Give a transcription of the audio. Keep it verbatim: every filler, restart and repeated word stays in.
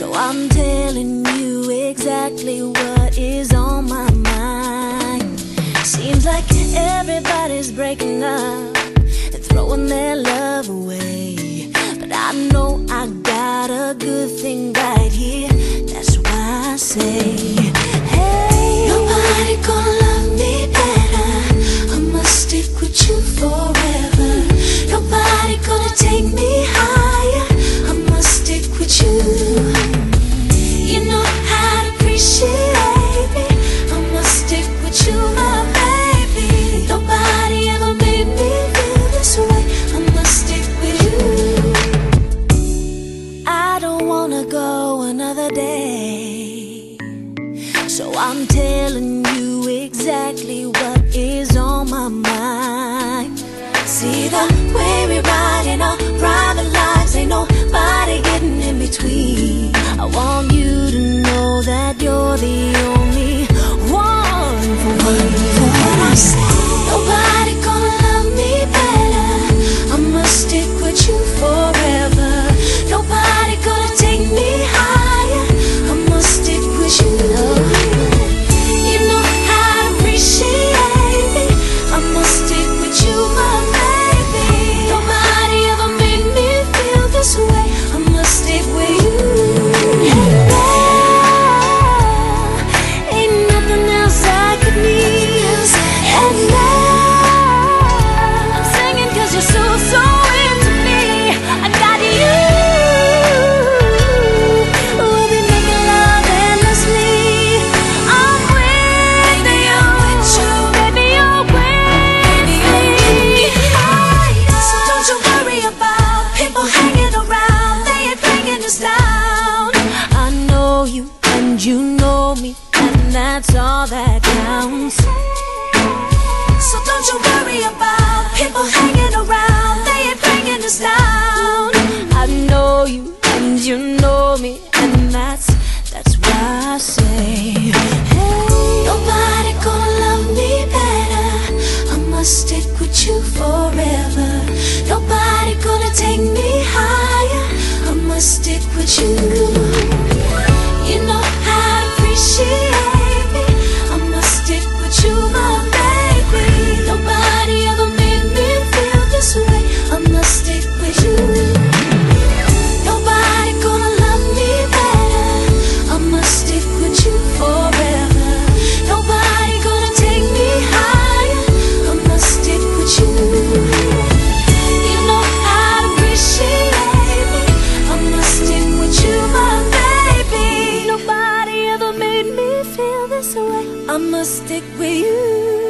So I'm telling you exactly what is on my mind. Seems like everybody's breaking up and throwing their love away, but I know I got a good thing right here. That's why I say, hey, nobody gonna love me better. I must stick with you forever. Nobody gonna take me higher. I must stick with you. You know how to appreciate me. I must stick with you, my baby. Nobody ever made me feel this way. I must stick with you. I don't wanna go another day, so I'm telling you exactly what is on my mind. See the way we ride in our private lives, ain't nobody getting in between. I want you to know that you're the only one for me. For what I say, nobody gonna love me better. I must stick with you forever. Nobody gonna take me higher. I must stick with you. You know how to appreciate me. I must stick with you, my baby. Nobody ever made me feel this way. I must stick with you. And now, ain't nothing else I could need. And now, I'm singing 'cause you're so, so into me. I got you. We'll be making love endlessly. I'm with you, baby, you're with me. So don't you worry about people hanging around. They ain't bringing us down. I know you and you know me, and that's all that counts. So don't you worry about people hanging around. They ain't bringing us down. I know you and you know me, and that's that's why I say, hey, nobody gonna love me better. I must stick with you forever. Nobody gonna take me higher. I must stick with you. You know how to appreciate me. I must stick with you, my baby. Nobody ever made me feel this way. I must stick with you. Nobody gonna love me better. I must stick with you forever. Nobody gonna take me higher. I must stick with you. You know how to appreciate me. I must stick with you, my baby. Nobody ever made me feel this way. I must stick with you.